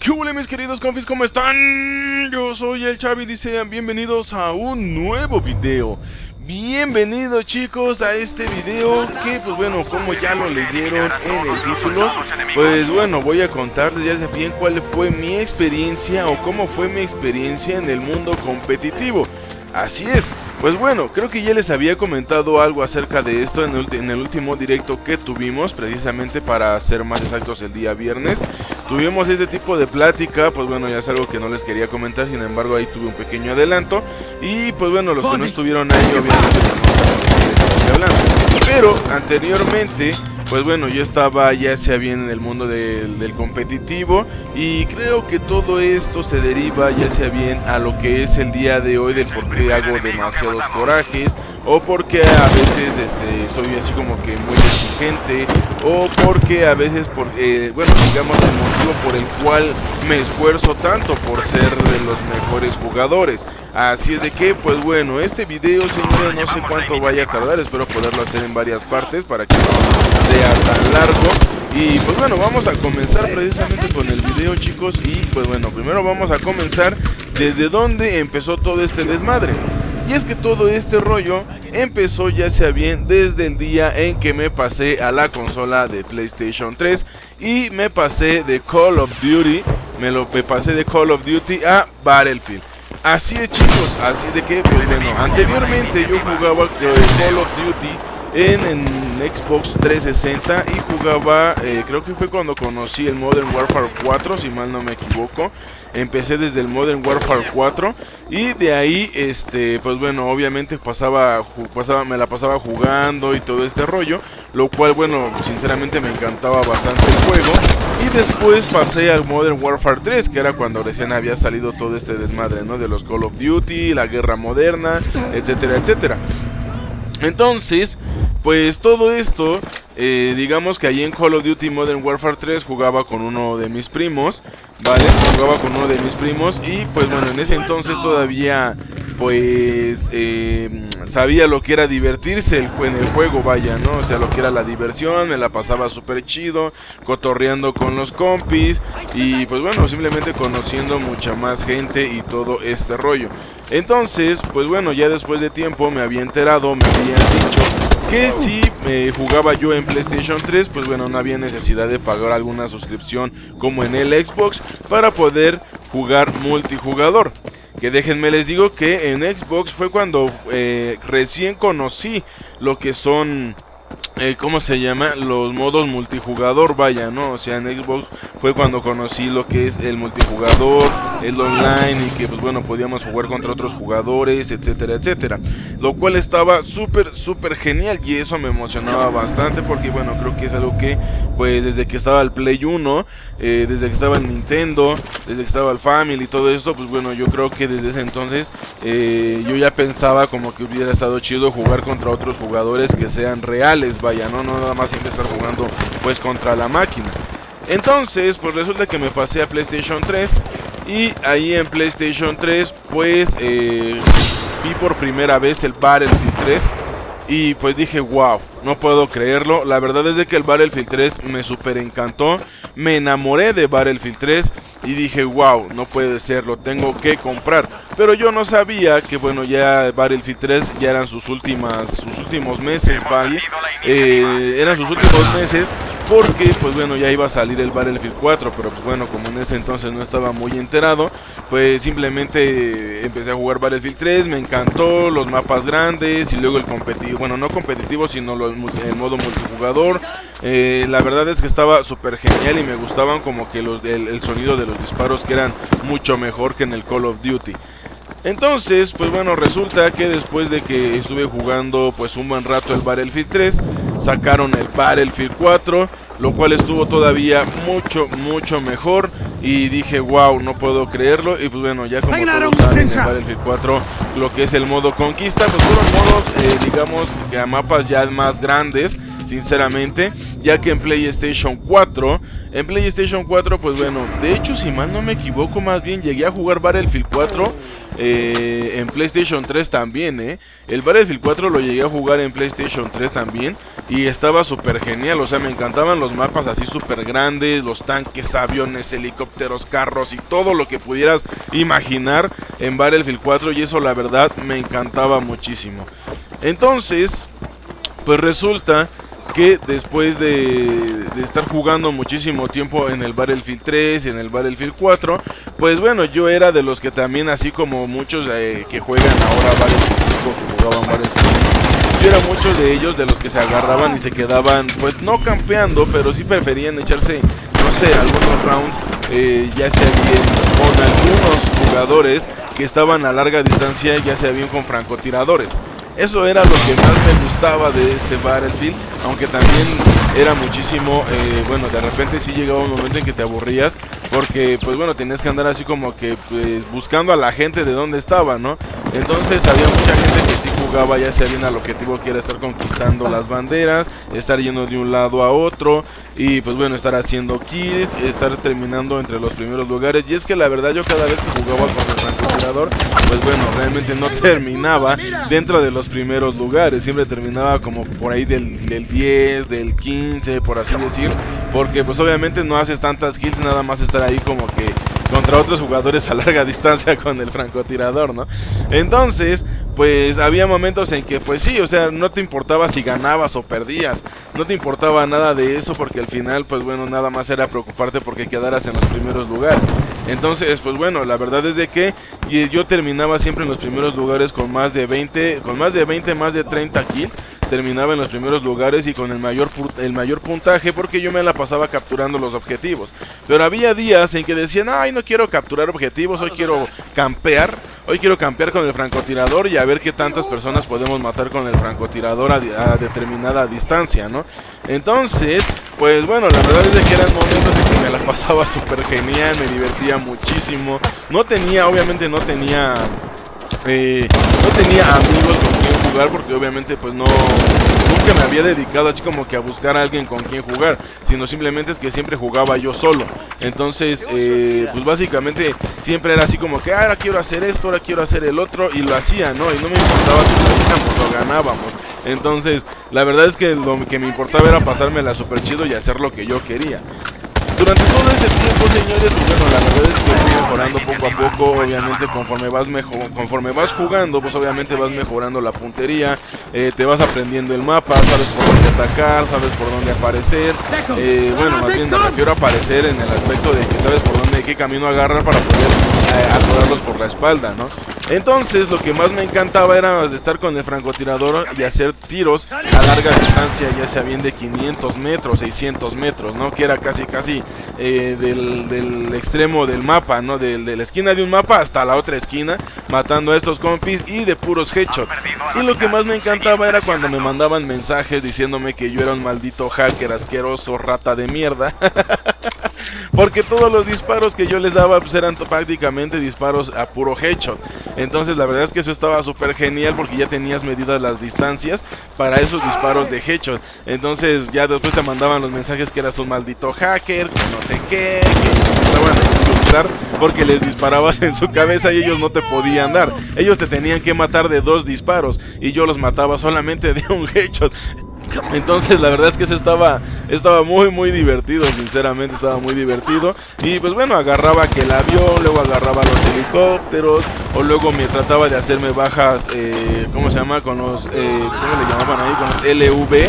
¿Qué hubo, mis queridos confis? ¿Cómo están? Yo soy el Chavi y sean bienvenidos a un nuevo video. Bienvenidos, chicos, a este video que, pues bueno, como ya lo leyeron en el título, pues bueno, voy a contarles ya bien cuál fue mi experiencia o cómo fue mi experiencia en el mundo competitivo. Así es, pues bueno, creo que ya les había comentado algo acerca de esto en el último directo que tuvimos, precisamente para ser más exactos el día viernes. Tuvimos este tipo de plática, pues bueno, ya es algo que no les quería comentar, sin embargo ahí tuve un pequeño adelanto. Y pues bueno, los que no estuvieron ahí obviamente no estoy hablando. Pero anteriormente, pues bueno, yo estaba ya sea bien en el mundo del competitivo. Y creo que todo esto se deriva ya sea bien a lo que es el día de hoy, del por qué hago demasiados corajes, o porque a veces soy así como que muy exigente, o porque a veces, bueno, digamos el motivo por el cual me esfuerzo tanto por ser de los mejores jugadores. Así es de que, pues bueno, este video, señores, no sé cuánto vaya a tardar, espero poderlo hacer en varias partes para que no sea tan largo. Y pues bueno, vamos a comenzar precisamente con el video, chicos. Y pues bueno, primero vamos a comenzar desde donde empezó todo este desmadre. Y es que todo este rollo empezó ya sea bien desde el día en que me pasé a la consola de PlayStation 3 y me pasé de Call of Duty, me pasé de Call of Duty a Battlefield. Así es, chicos, así de que, pues bueno, anteriormente yo jugaba Call of Duty en Xbox 360 y jugaba, creo que fue cuando conocí el Modern Warfare 4, si mal no me equivoco. Empecé desde el Modern Warfare 4 y de ahí, pues bueno, obviamente me la pasaba jugando y todo este rollo, lo cual, bueno, sinceramente me encantaba bastante el juego. Y después pasé al Modern Warfare 3, que era cuando recién había salido todo este desmadre, ¿no? De los Call of Duty, la guerra moderna, etcétera, etcétera. Entonces, pues todo esto, digamos que allí en Call of Duty Modern Warfare 3 jugaba con uno de mis primos, ¿vale? Jugaba con uno de mis primos y pues bueno, en ese entonces todavía pues sabía lo que era divertirse en el juego, vaya, ¿no? O sea, lo que era la diversión, me la pasaba súper chido, cotorreando con los compis y pues bueno, simplemente conociendo mucha más gente y todo este rollo. Entonces, pues bueno, ya después de tiempo me había enterado, me habían dicho que si jugaba yo en PlayStation 3, pues bueno, no había necesidad de pagar alguna suscripción como en el Xbox para poder jugar multijugador. Que déjenme les digo que en Xbox fue cuando recién conocí lo que son, ¿cómo se llama? Los modos multijugador, vaya, ¿no? O sea, en Xbox fue cuando conocí lo que es el multijugador, el online, y que pues bueno, podíamos jugar contra otros jugadores, etcétera, etcétera. Lo cual estaba súper genial y eso me emocionaba bastante porque bueno, creo que es algo que pues desde que estaba el Play 1, desde que estaba el Nintendo, desde que estaba el Family y todo esto, pues bueno, yo creo que desde ese entonces yo ya pensaba como que hubiera estado chido jugar contra otros jugadores que sean reales, vaya, no nada más siempre estar jugando pues contra la máquina. Entonces pues resulta que me pasé a PlayStation 3 y ahí en PlayStation 3 pues vi por primera vez el Battlefield 3 y pues dije wow, no puedo creerlo. La verdad es de que el Battlefield 3 me super encantó, me enamoré de Battlefield 3 y dije wow, no puede ser, lo tengo que comprar. Pero yo no sabía que bueno, ya Battlefield 3 ya eran sus últimos meses, ¿vale? Eran sus últimos meses porque pues bueno, ya iba a salir el Battlefield 4, pero pues bueno, como en ese entonces no estaba muy enterado, pues simplemente empecé a jugar Battlefield 3, me encantó, los mapas grandes y luego el competitivo, bueno, no competitivo sino el modo multijugador. La verdad es que estaba súper genial y me gustaban como que el sonido de los disparos, que eran mucho mejor que en el Call of Duty. Entonces, pues bueno, resulta que después de que estuve jugando pues un buen rato el Battlefield 3, sacaron el Battlefield 4, lo cual estuvo todavía mucho mejor. Y dije, wow, no puedo creerlo. Y pues bueno, ya como todos saben, en Battlefield 4, lo que es el modo conquista, pues fueron modos, digamos, a mapas ya más grandes. sinceramente, ya que en PlayStation 4, pues bueno, de hecho si mal no me equivoco, más bien llegué a jugar Battlefield 4 en PlayStation 3 también, el Battlefield 4 lo llegué a jugar en PlayStation 3 también y estaba súper genial, o sea, me encantaban los mapas así súper grandes, los tanques, aviones, helicópteros, carros y todo lo que pudieras imaginar en Battlefield 4, y eso la verdad me encantaba muchísimo. Entonces, pues resulta que después de estar jugando muchísimo tiempo en el Battlefield 3 y en el Battlefield 4, pues bueno, yo era de los que también, así como muchos que juegan ahora Battlefield 5, que jugaban Battlefield 1, yo era muchos de ellos de los que se agarraban y se quedaban, pues no campeando, pero sí preferían echarse, no sé, algunos rounds, ya sea bien con algunos jugadores que estaban a larga distancia, ya sea bien con francotiradores. Eso era lo que más me gustaba de este Battlefield, aunque también era muchísimo, bueno, de repente sí llegaba un momento en que te aburrías, porque pues bueno, tenías que andar así como que pues, buscando a la gente de dónde estaba, ¿no? Entonces había mucha gente que sí jugaba ya sea bien al objetivo que era estar conquistando las banderas, estar yendo de un lado a otro, y pues bueno, estar haciendo kills, estar terminando entre los primeros lugares. Y es que la verdad yo cada vez que jugaba con el francotirador, pues bueno, realmente no terminaba dentro de los primeros lugares, siempre terminaba como por ahí del 10, del 15, por así decir, porque pues obviamente no haces tantas kills, nada más estar ahí como que contra otros jugadores a larga distancia con el francotirador, ¿no? Entonces, pues había momentos en que pues sí, o sea, no te importaba si ganabas o perdías, no te importaba nada de eso, porque al final pues bueno, nada más era preocuparte porque quedaras en los primeros lugares. Entonces pues bueno, la verdad es de que yo terminaba siempre en los primeros lugares con más de 20, más de 30 kills. Terminaba en los primeros lugares y con el mayor puntaje, porque yo me la pasaba capturando los objetivos. Pero había días en que decían, ay, no quiero capturar objetivos, hoy quiero campear con el francotirador y a ver qué tantas personas podemos matar con el francotirador a determinada distancia, ¿no? Entonces, pues bueno, la verdad es de que eran momentos en que me la pasaba súper genial, me divertía muchísimo. Obviamente no tenía amigos con quien jugar, porque obviamente pues nunca me había dedicado así como que a buscar a alguien con quien jugar, sino simplemente es que siempre jugaba yo solo. Entonces pues básicamente siempre era así como que ahora quiero hacer esto, ahora quiero hacer el otro, y lo hacía, ¿no? Y no me importaba si perdíamos o ganábamos. Entonces la verdad es que lo que me importaba era pasármela súper chido y hacer lo que yo quería. Durante todo este tiempo, señores, pues bueno, la verdad es que fui mejorando poco a poco. Obviamente conforme vas jugando, pues obviamente vas mejorando la puntería, te vas aprendiendo el mapa, sabes por dónde atacar, sabes por dónde aparecer. Bueno, más bien me refiero a aparecer en el aspecto de que sabes por dónde, qué camino agarrar para poder atorarlos por la espalda, ¿no? Entonces lo que más me encantaba era estar con el francotirador y hacer tiros a larga distancia, ya sea bien de 500 metros, 600 metros, ¿no? Que era casi del extremo del mapa, ¿no? De la esquina de un mapa hasta la otra esquina, matando a estos compis y de puros headshots. Y lo que más me encantaba era cuando me mandaban mensajes diciéndome que yo era un maldito hacker asqueroso, rata de mierda. Porque todos los disparos que yo les daba pues eran prácticamente disparos a puro headshot. Entonces la verdad es que eso estaba súper genial, porque ya tenías medidas las distancias para esos disparos de headshot. Entonces ya después te mandaban los mensajes que eras un maldito hacker, que no sé qué, que estaban a insultar porque les disparabas en su cabeza y ellos no te podían dar. Ellos te tenían que matar de 2 disparos y yo los mataba solamente de un headshot. Entonces la verdad es que eso estaba muy divertido, sinceramente estaba muy divertido. Y pues bueno, agarraba que el avión, luego agarraba los helicópteros, o luego me trataba de hacerme bajas, ¿cómo se llama? Con los, ¿cómo le llamaban ahí? Con los LV,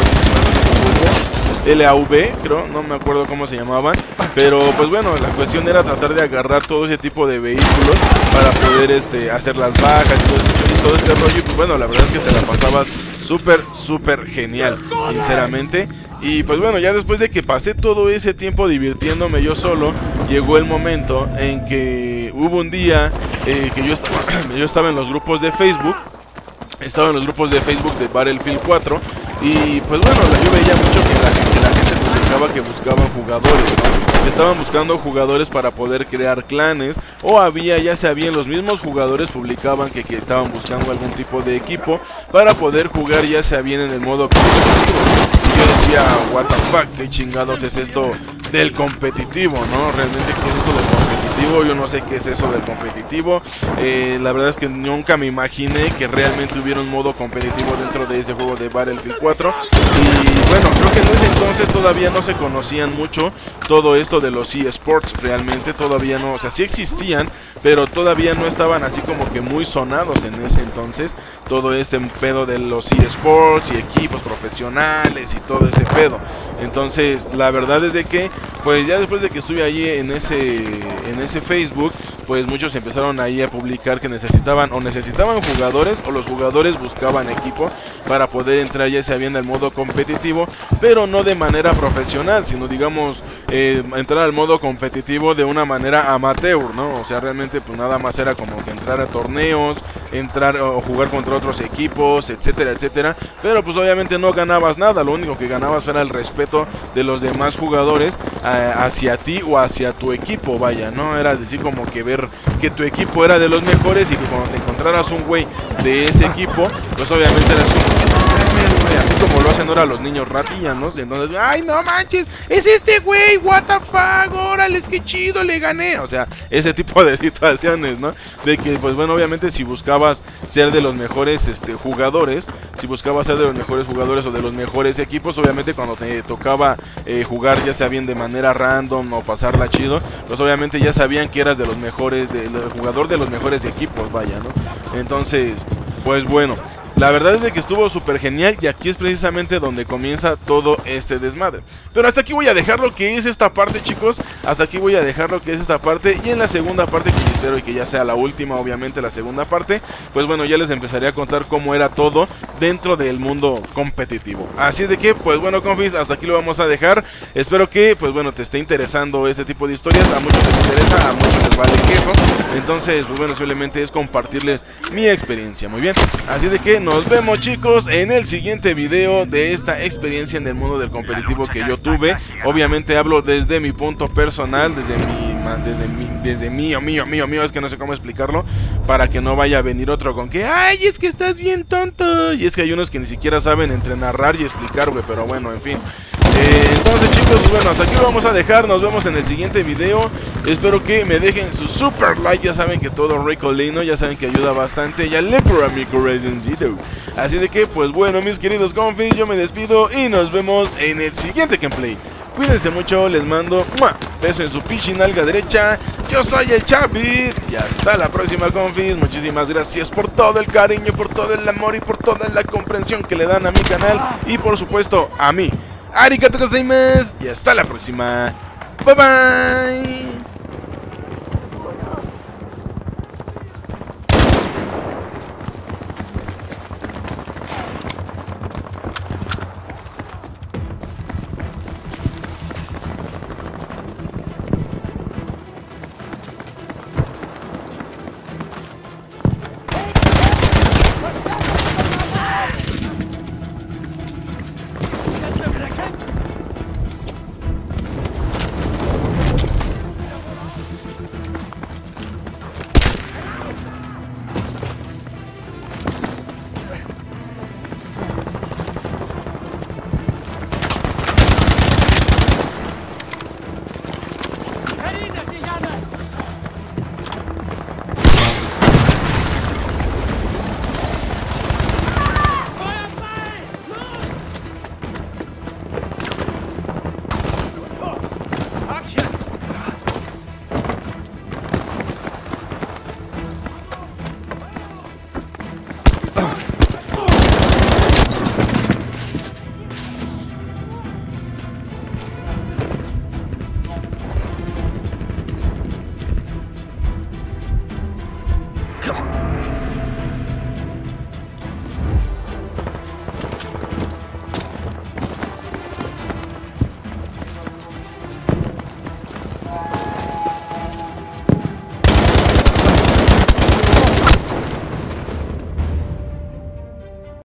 LAV, creo, no me acuerdo cómo se llamaban. Pero pues bueno, la cuestión era tratar de agarrar todo ese tipo de vehículos para poder hacer las bajas y todo este rollo. Y pues bueno, la verdad es que te la pasabas súper genial, sinceramente. Y pues bueno, ya después de que pasé todo ese tiempo divirtiéndome yo solo, llegó el momento en que hubo un día que yo estaba en los grupos de Facebook. Estaba en los grupos de Facebook de Battlefield 4. Y pues bueno, yo veía mucho que la gente publicaba que buscaban jugadores, ¿no? Estaban buscando jugadores para poder crear clanes, o había, ya sea bien, los mismos jugadores publicaban que estaban buscando algún tipo de equipo para poder jugar, ya sea bien en el modo competitivo. Y decía, what the fuck, qué chingados es esto del competitivo, ¿no? Realmente, ¿qué es esto del competitivo? Yo no sé qué es eso del competitivo. La verdad es que nunca me imaginé que realmente hubiera un modo competitivo dentro de ese juego de Battlefield 4. Y bueno, creo que en ese entonces todavía no se conocían mucho todo esto de los eSports. Realmente todavía no, o sea, sí existían, pero todavía no estaban así como que muy sonados en ese entonces. Todo este pedo de los eSports y equipos profesionales y todo ese pedo. Entonces, la verdad es de que, pues ya después de que estuve allí en ese Facebook, pues muchos empezaron ahí a publicar que necesitaban jugadores, o los jugadores buscaban equipo para poder entrar, ya sea bien al modo competitivo, pero no de manera profesional, sino digamos entrar al modo competitivo de una manera amateur, ¿no? O sea, realmente pues nada más era como que entrar a torneos, entrar o jugar contra otros equipos, etcétera, etcétera, pero pues obviamente no ganabas nada, lo único que ganabas era el respeto de los demás jugadores hacia ti o hacia tu equipo, vaya, ¿no? Era decir como que ver que tu equipo era de los mejores y que cuando te encontraras un güey de ese equipo, pues obviamente eras como así como lo hacen ahora los niños ratillas, entonces, ay, no manches, es este güey, what the fuck, órale, es que chido, le gané, o sea, ese tipo de situaciones, ¿no? De que, pues bueno, obviamente si buscabas ser de los mejores jugadores, si buscabas ser de los mejores jugadores o de los mejores equipos, obviamente cuando te tocaba jugar, ya sea bien de manera random o pasarla chido, pues obviamente ya sabían que eras de los mejores, del jugador de los mejores equipos, vaya, ¿no? Entonces, pues bueno, la verdad es de que estuvo súper genial y aquí es precisamente donde comienza todo este desmadre. Pero hasta aquí voy a dejar lo que es esta parte, chicos. Hasta aquí voy a dejar lo que es esta parte. Y en la segunda parte, que espero y que ya sea la última, obviamente la segunda parte, pues bueno, ya les empezaré a contar cómo era todo dentro del mundo competitivo. Así de que, pues bueno, confis, hasta aquí lo vamos a dejar. Espero que, pues bueno, te esté interesando este tipo de historias. A muchos les interesa, a muchos les vale queso. Entonces, pues bueno, simplemente es compartirles mi experiencia. Muy bien, así de que nos vemos, chicos, en el siguiente video de esta experiencia en el mundo del competitivo que yo tuve. Obviamente hablo desde mi punto personal, desde mío, es que no sé cómo explicarlo, para que no vaya a venir otro con que, ay, es que estás bien tonto. Y es que hay unos que ni siquiera saben entre narrar y explicar, güey, pero bueno, en fin. Entonces, chicos, bueno, hasta aquí lo vamos a dejar. Nos vemos en el siguiente video. Espero que me dejen su super like. Ya saben que todo ricolino, ya saben que ayuda bastante. Ya le por a mi corazoncito. Así de que, pues bueno, mis queridos confis, yo me despido y nos vemos en el siguiente gameplay. Cuídense mucho, les mando beso en su pichinalga derecha. Yo soy el Chavi y hasta la próxima, confis. Muchísimas gracias por todo el cariño, por todo el amor y por toda la comprensión que le dan a mi canal y por supuesto a mí. Arigatou gozaimasu y hasta la próxima. Bye bye.